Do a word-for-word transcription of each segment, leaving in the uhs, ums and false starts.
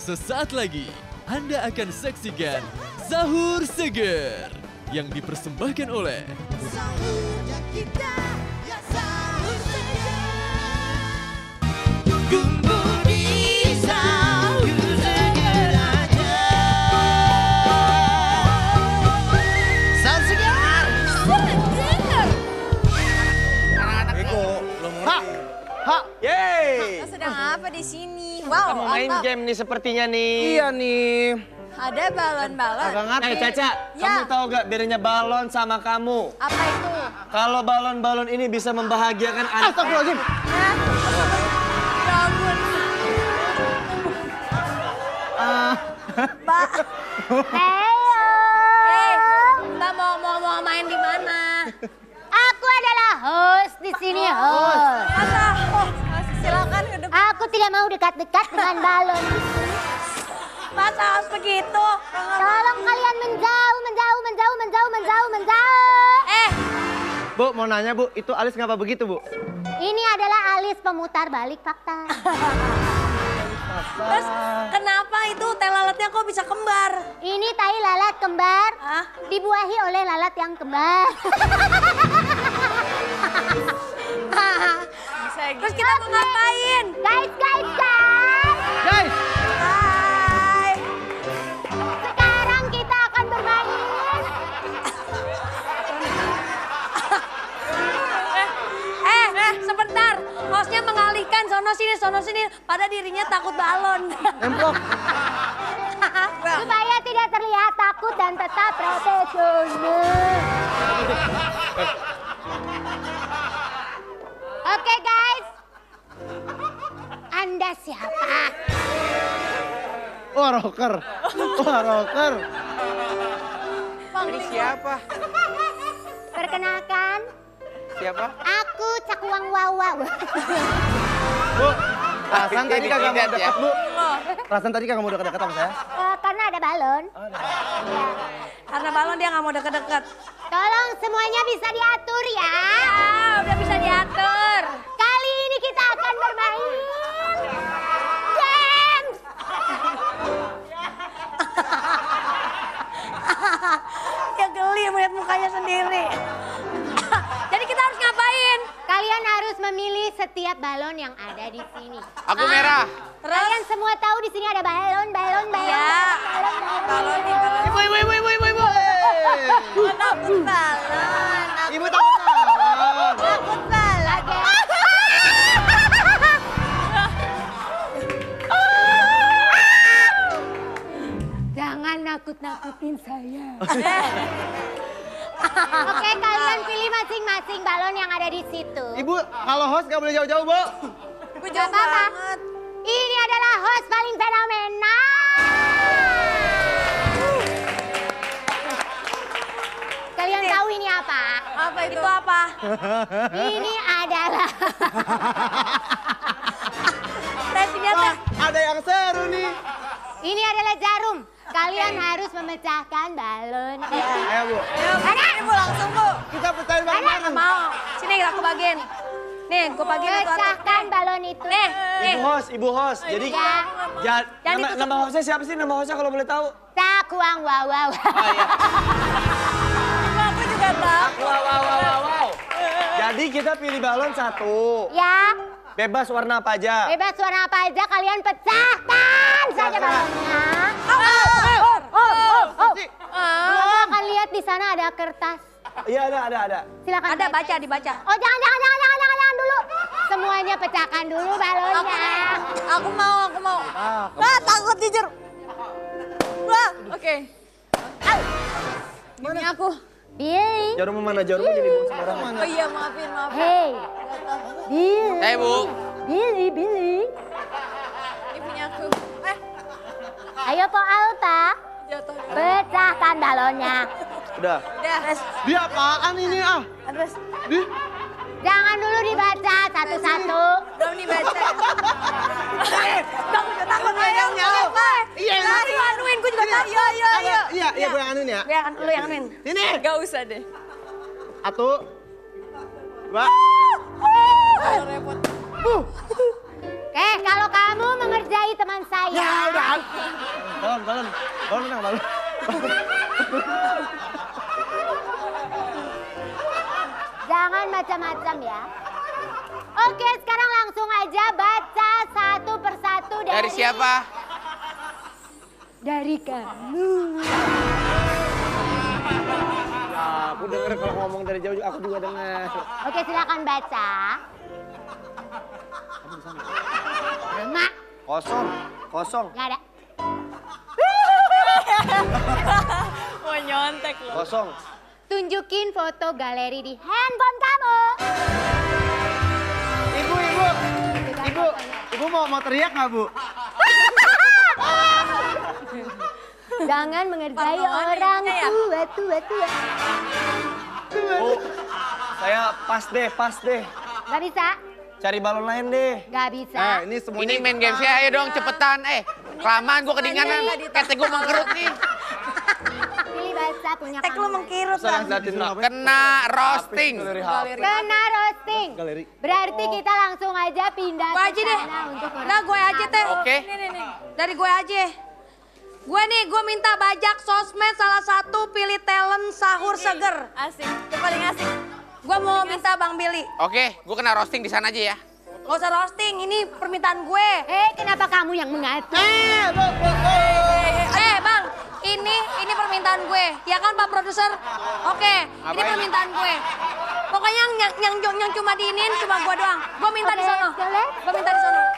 Sesaat lagi Anda akan saksikan Sahur Seger yang dipersembahkan oleh Sahurnya kita, ya sahur seger. Gumbu di Sahur Seger aja. Sahur seger. Seger. Eko, belum ngerti. Ha, Yeay. Lo sedang apa di sini? Wow, Kamu main apa? game nih sepertinya nih. iya nih. Ada balon-balon. Agak ngerti. Eh Caca, Ya. kamu tahu gak bedanya balon sama kamu? Apa itu? Kalau balon-balon ini bisa membahagiakan anak. Astagfirullahaladzim. Hah? Ya ampun. Ah, Mbak. Eh, Mbak mau mau mau main di mana? Aku adalah host di sini, host. Masa? Oh, silakan ke depan. Aku tidak mau dekat-dekat dengan balon. Masa harus begitu? Tolong kalian menjauh, menjauh, menjauh, menjauh, menjauh, menjauh. Eh, Bu, mau nanya Bu, itu alis ngapa begitu Bu? Ini adalah alis pemutar balik fakta. terus kenapa itu teh lalatnya kok bisa kembar? Ini tai lalat kembar, Hah? dibuahi oleh lalat yang kembar. Terus kita mau ngapain? Guys, guys, guys. Guys, Hai. Sekarang kita akan bermain. Eh, eh, sebentar. Hostnya mengalihkan sono sini, sono sini. Pada dirinya takut balon. nempok. Supaya tidak terlihat takut dan tetap profesional. Oke guys. Anda siapa? Wah, rocker. Wah, rocker. Ini siapa? Perkenalkan, Siapa? aku Cakuang Wawa. Bu, perasaan tadi kagak mau Lihat ya. dekat Bu. Perasaan tadi kagak mau dekat-dekat sama saya. Eh, karena ada balon. Ya. Karena balon dia nggak mau deket-deket. Tolong semuanya bisa diatur ya. Ah, udah bisa diatur. Kali ini kita akan bermain games. Dia geli melihat mukanya sendiri. Jadi kita harus ngapain? Kalian harus memilih setiap balon yang ada di sini. Aku merah. Terus? Kalian semua tahu di sini ada balon, balon, balon, Ya. balon, balon, Balon nih, balon. Ibu, ibu, ibu, ibu, ibu, ibu. Oh, takut balon. Aku Ibu takut balon. takut balon. Jangan nakut-nakutin saya. Oke, kalian pilih masing-masing balon yang ada di situ. Ibu, kalau host nggak boleh jauh-jauh Bu. Gue Gak jauh apa-apa. banget. Ini adalah host paling fenomenal. Kalian tahu ini apa? Apa itu? Itu apa? Ini adalah Tesnya Wah, teh. ada yang seru nih. ini adalah jarum. Kalian harus memecahkan balon. Ayo Bu, Ayo, ini Bu langsung Bu. kita pecahin Nggak bareng-bareng. mau. Sini aku bagiin. Nih, gue bagiin itu atas. Pecahkan balon itu. Nih, nih. Ibu host, ibu host. Jadi, Ya. ja- Jangan nama, ditutup. nama hostnya siapa sih? Nama hostnya kalau boleh tahu? Cakuang wawaw. Aku juga tahu. Wow, wow, wow, wow, wow. Jadi kita pilih balon satu. Ya, Bebas warna apa aja. bebas warna apa aja kalian pecahkan saja balonnya. Oh, oh, oh, oh, oh. Kamu akan lihat di sana ada kertas. Iya, ada, ada, ada. Silakan. Ada baca, dibaca. Oh, jangan, jangan, jangan, jangan, jangan, jangan dulu. Semuanya pecahkan dulu balonnya. Aku mau, aku mau. Ah, takut jujur. Wah, oke. Ini aku. Billy. Jarum mana? Jarum jadi buang sembarangan. Oh iya, maafin, maafin. Hey. Billy. Eh, Bu. Billy, Billy. Ini punya aku. Eh, Ayo Po Alta. jatuh. Pecahkan balonnya. Udah. Udah, res. Dia apaan ini ah? Terus, Di? Jangan dulu dibaca satu-satu. belum dibaca. Eh, takut, takut. Ayo, apa? Iya, Nah, aku anuin, gue juga takut. Iya, iya, iya. Iya, iya gue yang anuin ya. Gue yang, lu yang anuin. Ini. Gak usah deh. Satu. Dua. Repot. Eh, kalau kamu mengerjai teman saya. Ya udah Balon, balon. Balon menang, balon. Jangan macam-macam ya. Oke, sekarang langsung aja baca satu persatu dari... Dari siapa? Dari kamu. Ya, aku denger kalau ngomong dari jauh, aku juga denger. Oke, silakan baca. Nama. Kosong, kosong, Nggak ada. Mau nyontek lu. kosong. Tunjukin foto galeri di handphone kamu. Ibu, ibu, ibu, ibu mau mau teriak nggak bu? Jangan mengerjai Pahlawan orang ibunya ya? tua, tua, tua. Bu, saya pas deh, pas deh. Gak bisa, Cari balon lain deh. gak bisa. Nah, ini semuanya. Ini main game sih, ayo dong cepetan. Eh, kelamaan gua kedinginan. Kete gua mengkerut nih. Pilih baca punya Tek lu kamu. mengkirut Saya bang. ngeliatin apa? Kena roasting. Galeri H P. Kena roasting. Galeri. Berarti kita langsung aja pindah Gue ke aja deh. sana untuk orang Nah gue aja teh. Oke. Nih, nih, nih. Dari gue aja. Gue nih, gue minta bajak sosmed salah satu pilih talent sahur seger. Asik. Itu paling asik. Gue mau minta Bang Billy. Oke, gua kena roasting di sana aja ya. Gak usah roasting, ini permintaan gue. Eh, kenapa kamu yang mengatur? Eh Bang, ini ini permintaan gue. Ya kan Pak Produser? Oke, ini Ngapain? permintaan gue. Pokoknya yang yang yang, yang cuma diinin cuma gue doang. Gue minta di Oke, sono. boleh? Gue minta di sono.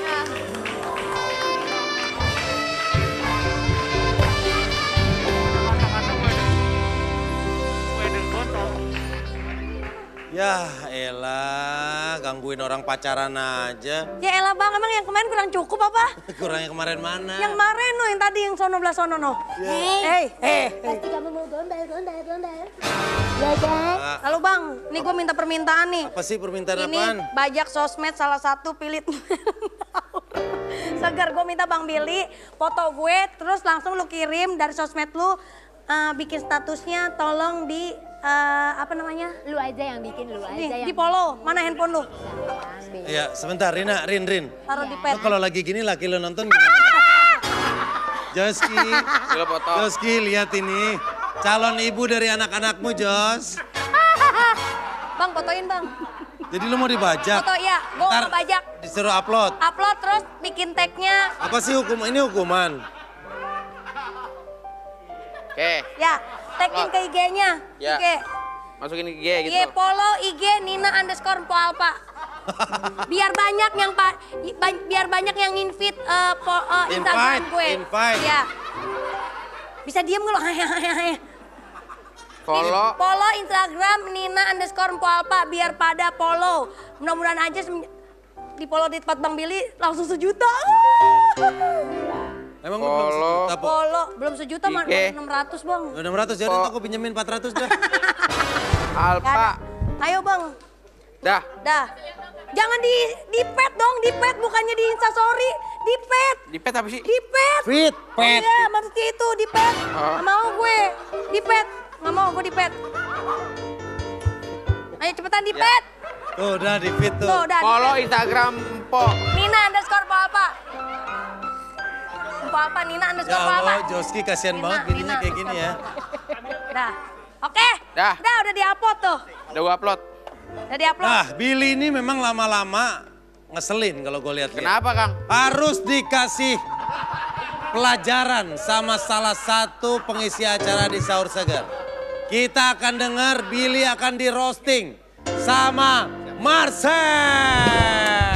Ya elah, gangguin orang pacaran aja. Ya elah Bang, emang yang kemarin kurang cukup apa? Kurang yang kemarin mana? Yang kemarin no, yang tadi yang sono belah sono no. Hei, hei. Pasti kamu mau gombal, gombal, gombal. Ya kan? Lalu Bang, ini gue minta permintaan nih. Apa sih permintaan Ini apaan? bajak sosmed salah satu pilih segar. Gue minta Bang Billy foto gue, terus langsung lu kirim dari sosmed lu, eh, bikin statusnya tolong di eh, apa namanya? Lu aja yang bikin, lu aja Nih, yang di follow. Mana handphone lu? ambil. Ya sebentar Rina, Rin, Rin. Taruh di Lo pet. kalau lagi gini laki lo nonton gimana? Joski, Gua foto. Joski lihat ini. Calon ibu dari anak-anakmu Jos. Bang, fotoin Bang. Jadi lu mau dibajak? Foto ya, gue Ntar mau bajak. disuruh upload. Upload terus bikin tagnya. Apa sih hukum ini hukuman? Oke, Ya, tagin ke I G-nya. Ya. I G. masukin I G I G gitu. follow I G Nina underscore Po Alpa. Biar banyak yang pa, ba- biar banyak yang invite uh, po, uh, Instagram Invite, gue. invite. Iya. Bisa diem gak lo? Follow. Follow Instagram Nina underscore Po Alpa biar pada follow. Mudah-mudahan aja sem- di follow di tempat Bang Billy langsung sejuta. Emang lu belum Follow. sejuta, Po? Follow belum sejuta mah I G. enam ratus Bang. enam ratus ya, Po. nanti aku pinjemin empat ratus dah. Alpa. Ayo Bang. Dah. Dah. Jangan di di pet dong, di pet bukannya di Instastory, di pet. Di pet apa sih? Di pet. Fit, pet. Iya, maksudnya itu di pet. Oh. Nggak mau gue. Di pet. Nggak mau gue di pet. Ayo cepetan di Ya. pet. Tuh udah di fit tuh. Tuh, udah. di Follow pet. Instagram Po. Nina underscore Po Alpa. Po Alpa, Nina Ya underscore Po Alpa. Allah, Joski kasihan Nina, banget bininya Nina kayak gini ya. Dah. Oke. Dah. Udah, udah di-upload tuh. Udah gua upload. Udah di-upload. Nah, Billy ini memang lama-lama ngeselin kalau gue lihat. Kenapa, Kang? Harus dikasih pelajaran sama salah satu pengisi acara di Sahur Segar. Kita akan dengar Billy akan di roasting sama Marcel.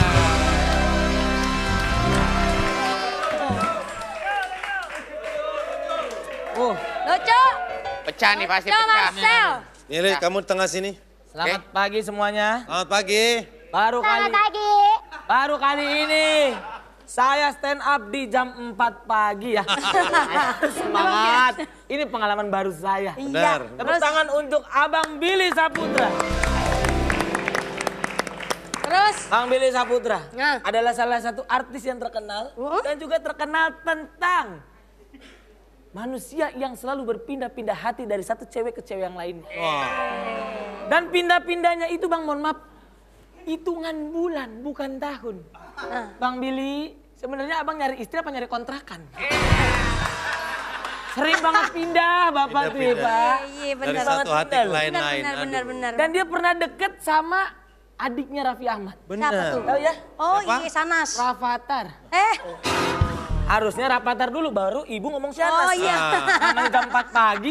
Uh, Lucu. Pecah nih pasti Lucu, pecah. Marcel. Billy, kamu di tengah sini. selamat pagi semuanya. Selamat pagi. Baru Selamat kali pagi. baru kali ini saya stand up di jam empat pagi ya. Semangat. Ini pengalaman baru saya. Benar. Tepuk tangan untuk Abang Billy Saputra. Terus. Bang Billy Saputra Nah. adalah salah satu artis yang terkenal Uh. dan juga terkenal tentang manusia yang selalu berpindah-pindah hati dari satu cewek ke cewek yang lainnya. Wah. Dan pindah-pindahnya itu Bang, mohon maaf, hitungan bulan bukan tahun. Nah. Bang Billy, Sebenarnya abang nyari istri apa nyari kontrakan? Sering banget pindah bapak tuh ya, Pak. Iya Dari benar. satu hati ke lain-lain. Benar benar Aduh. benar. Dan dia pernah deket sama adiknya Raffi Ahmad. Siapa Bener. tuh? Tahu ya? Oh Siapa? iya Sanas. Rafathar. Eh, Harusnya Rafathar dulu baru ibu ngomong Syanas. oh iya. Namanya jam empat pagi.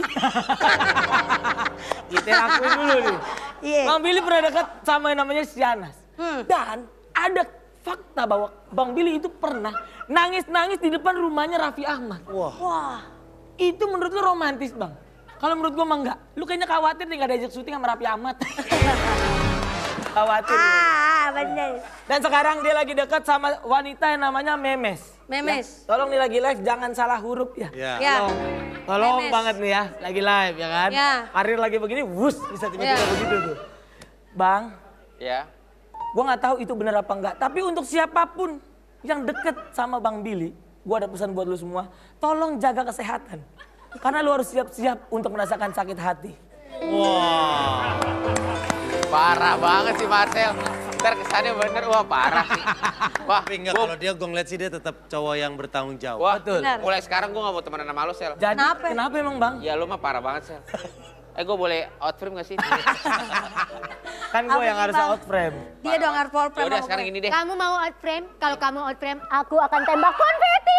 Kita lakuin dulu nih. Iya. Bang Billy pernah dekat sama yang namanya Syanas. Hmm. Dan ada fakta bahwa Bang Billy itu pernah nangis-nangis di depan rumahnya Raffi Ahmad. Wah. Wah. Itu menurut lu romantis, Bang? Kalau menurut gua mah enggak. Lu kayaknya khawatir nih gak diajak syuting sama Raffi Ahmad. Khawatir. Ah, benar. Dan sekarang dia lagi dekat sama wanita yang namanya Memes. Memes. Tolong nih lagi live jangan salah huruf ya. Ya. Ya. Tolong, tolong Memes. banget nih ya, lagi live ya kan. Ya. Karir lagi begini, wus bisa tiba-tiba Ya. begitu tuh. Bang, Ya. gua nggak tahu itu benar apa enggak. Tapi untuk siapapun yang deket sama Bang Billy, gua ada pesan buat lu semua. Tolong jaga kesehatan. Karena lu harus siap-siap untuk merasakan sakit hati. Wah. Parah banget sih Marcel. Ntar kesannya bener, wah parah sih. Wah, Tapi enggak, gua- kalau dia gue ngeliat sih dia tetap cowok yang bertanggung jawab. Wah, Betul. Benar. mulai sekarang gue gak mau temenan sama lu, Sel. Jadi Kenapa? kenapa emang Bang? Ya lu mah parah banget, Sel. Eh, gue boleh out frame gak sih? Kan gua Apa yang sih, harus Bang? out frame. Dia dong harus full frame. Yaudah, sama sekarang gue. gini deh. Kamu mau out frame? Kalau kamu out frame, aku akan tembak konfeti.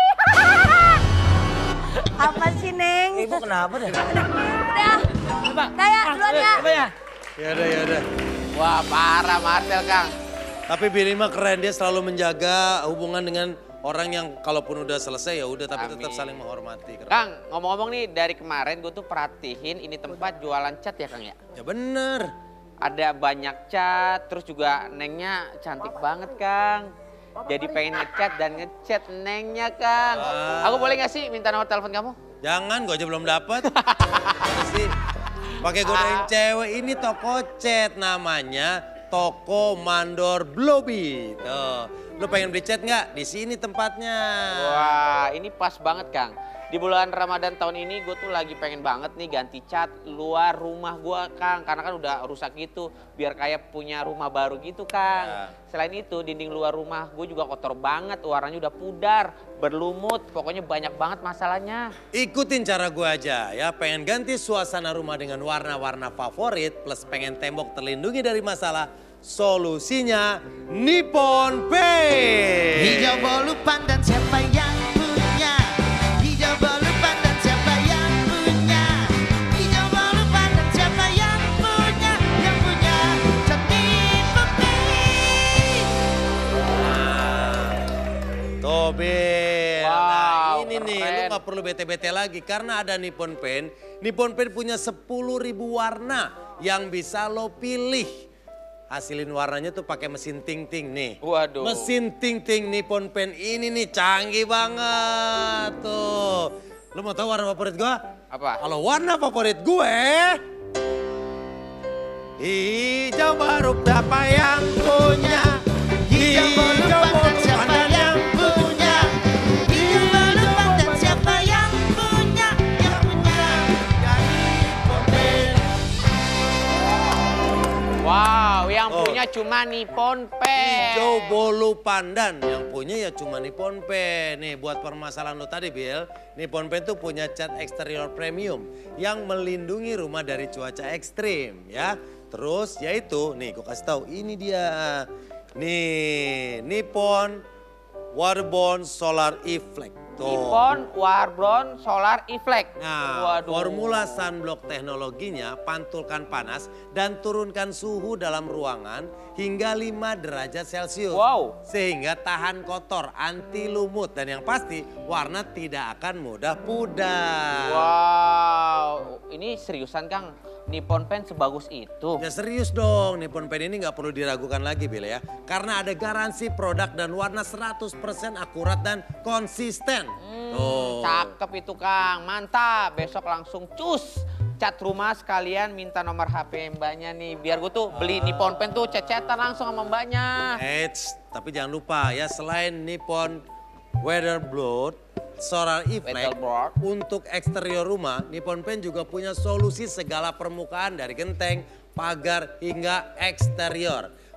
Apa sih, Neng? Ibu kenapa deh? Udah. Coba. Saya Ah, duluan eh, ya. Coba ya. Ya udah, ya udah. Wah, parah Marcel, Kang. Tapi Billy mah keren, dia selalu menjaga hubungan dengan orang yang kalaupun udah selesai ya udah tapi tetap Amin. saling menghormati. Keren. Kang, ngomong-ngomong nih, dari kemarin gue tuh perhatiin ini tempat jualan cat ya, Kang ya? Ya bener. Ada banyak cat, terus juga nengnya cantik banget, Kang. Jadi pengen ngecat dan ngechat nengnya, Kang. Ah. Aku boleh gak sih minta nomor telepon kamu? Jangan, gue aja belum dapet. Apa sih? Pakai godain cewek, ini toko cat namanya Toko Mandor Blobi. Tuh, lu pengen beli cat nggak? Di sini tempatnya. Wah, ini pas banget, Kang. Di bulan Ramadan tahun ini gue tuh lagi pengen banget nih ganti cat luar rumah gue, Kang. Karena kan udah rusak gitu, biar kayak punya rumah baru gitu, Kang. Ya. Selain itu, dinding luar rumah gue juga kotor banget, warnanya udah pudar, berlumut. Pokoknya banyak banget masalahnya. Ikutin cara gue aja ya, pengen ganti suasana rumah dengan warna-warna favorit plus pengen tembok terlindungi dari masalah, solusinya Nippon Paint. Hijau bolu pandan siapa yang punya? Hijau bolu pandan siapa yang punya? Hijau bolu pandan siapa yang punya? Yang punya cat Nippon Paint. Tuh Bil, Wow, nah ini nih lu keren. gak perlu bete-bete lagi karena ada Nippon Paint. Nippon Paint punya sepuluh ribu warna yang bisa lo pilih. Hasilin warnanya tuh pakai mesin ting-ting nih. Waduh. Mesin ting-ting Nippon Paint ini nih canggih banget tuh. Lu mau tahu warna favorit gua? Apa? Kalau warna favorit gue hijau baru siapa yang punya? Hijau bolu pandan siapa yang punya? Hijau bolu pandan siapa yang punya? Yang punya ya Nippon Paint. Wow, yang Oh. punya cuma Nippon Paint. Hijau bolu pandan, yang punya ya cuma Nippon Paint. Nih buat permasalahan lo tadi Bill, Nippon Paint tuh punya cat eksterior premium yang melindungi rumah dari cuaca ekstrim ya. Terus yaitu, nih gue kasih tahu ini dia. Nih, Nippon Waterborne Solar Effect. Tuh. Nippon Warbron Solar Effect. Nah, formula sunblock teknologinya pantulkan panas dan turunkan suhu dalam ruangan hingga lima derajat Celcius. Wow. Sehingga tahan kotor, anti lumut dan yang pasti warna tidak akan mudah pudar. Wow, ini seriusan Kang, Nippon Paint sebagus itu. Ya serius dong, Nippon Paint ini nggak perlu diragukan lagi Bil ya. Karena ada garansi produk dan warna seratus persen akurat dan konsisten. Hmm, Tuh. cakep itu Kang, mantap. Besok langsung cus. Cat rumah sekalian minta nomor H P mbaknya nih. Biar gue tuh beli Nippon Paint tuh cet-cetan langsung sama mbaknya. Eits, tapi jangan lupa ya selain Nippon Weatherboard Solar Effect Weatherboard. untuk eksterior rumah, Nippon Paint juga punya solusi segala permukaan dari genteng, pagar hingga eksterior.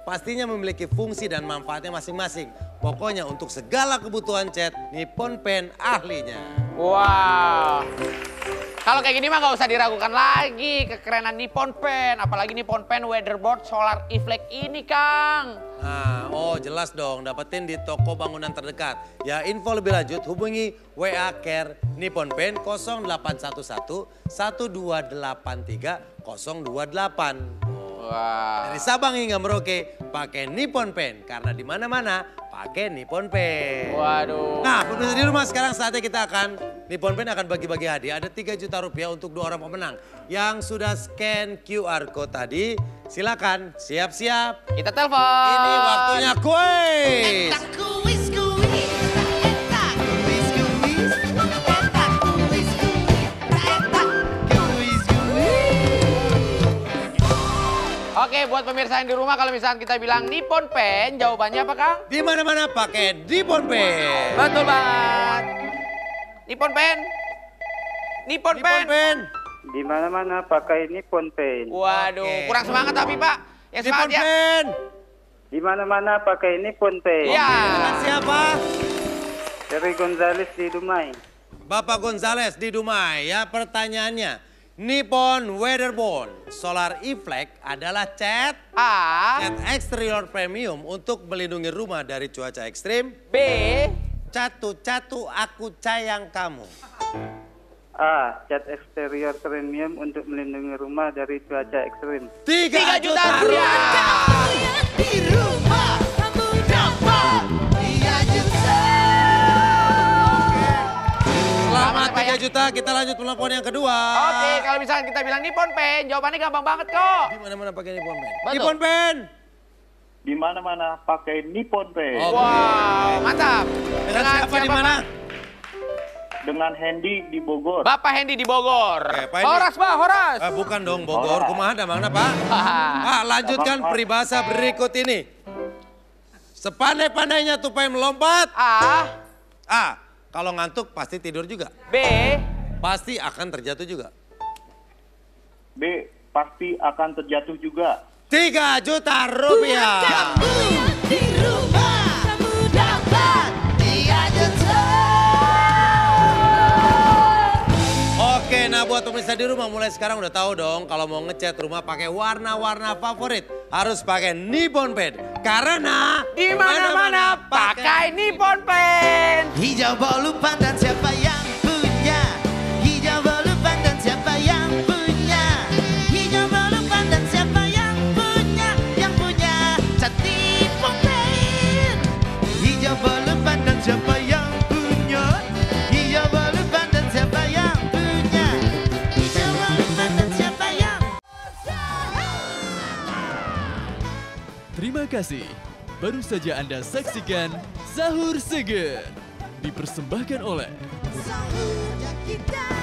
pastinya memiliki fungsi dan manfaatnya masing-masing. Pokoknya untuk segala kebutuhan cat, Nippon Paint ahlinya. Wah. Kalau kayak gini mah nggak usah diragukan lagi kekerenan Nippon Paint. Apalagi Nippon Paint Weatherboard Solar Effect ini, Kang. Nah, oh jelas dong, dapetin di toko bangunan terdekat. Ya info lebih lanjut hubungi W A Care Nippon Paint nol delapan satu satu satu dua delapan tiga nol dua delapan. Wah. Dari Sabang hingga Merauke pakai Nippon Paint karena di mana-mana pakai Nippon Paint. Waduh. Nah, pemirsa di rumah sekarang saatnya kita akan Nippon Paint akan bagi-bagi hadiah. Ada tiga juta rupiah untuk dua orang pemenang. Yang sudah scan Q R code tadi, silakan siap-siap. Kita telepon. Ini waktunya kuis. Etak kuis kuis, etak kuis kuis, etak kuis kuis, etak kuis kuis. Oke, buat pemirsa yang di rumah kalau misalnya kita bilang Nippon Paint, jawabannya apa, Kang? Di mana-mana pakai Nippon Paint. Betul banget. Nippon Paint. Nippon Nippon Paint. Paint. Di mana-mana pakai Nippon Paint. Waduh, Oke. kurang semangat tapi, Pak. Yang Nippon semangat ya. Paint. Di mana-mana pakai Nippon Paint. Iya. Dengan siapa? Dari Gonzales di Dumai. Bapak Gonzales di Dumai ya, pertanyaannya. Nippon Weatherboard Solar Effect adalah cat A, cat eksterior premium untuk melindungi rumah dari cuaca ekstrim. B, Catu-catu aku sayang kamu. A. Cat eksterior premium untuk melindungi rumah dari cuaca ekstrim. Tiga, tiga juta rupiah. Di rumah kamu dapat tiga juta. Selamat Pak, ya. tiga juta, kita lanjut telepon yang kedua. Oke, kalau misalnya kita bilang Nippon Paint, jawabannya gampang banget kok. Di mana-mana pakai Nippon Paint. Betul. Nippon Paint. Di mana-mana pakai Nippon Paint. Oh, Wow, mantap. Dengan siapa di mana? Dengan Hendy di Bogor. Bapak Hendy di Bogor. Oke, Pak Hendy. Horas, Pak, Horas. Eh, bukan dong Bogor, Horas. kumaha damangna Pak. Ah, lanjutkan peribahasa berikut ini. Sepandai-pandainya tupai melompat. A, A, kalau ngantuk pasti tidur juga. B, Pasti akan terjatuh juga. B. Pasti akan terjatuh juga. Tiga juta rupiah. Kamu di rumah kamu dapat tiga juta. Oke, nah buat pemirsa di rumah mulai sekarang udah tahu dong kalau mau ngecat rumah pakai warna-warna favorit harus pakai Nippon Paint karena di mana-mana pakai Nippon Paint. Hijau bolu pandan siapa yang punya? Hijau bolu pandan siapa yang punya? Hijau bolu pandan siapa yang punya? Yang punya cat Nippon Paint. Hijau bolu pandan siapa yang punya? Hijau bolu pandan siapa yang punya? Hijau bolu pandan siapa yang Terima kasih. Baru saja Anda saksikan Sahur Seger. Dipersembahkan oleh sahurnya kita.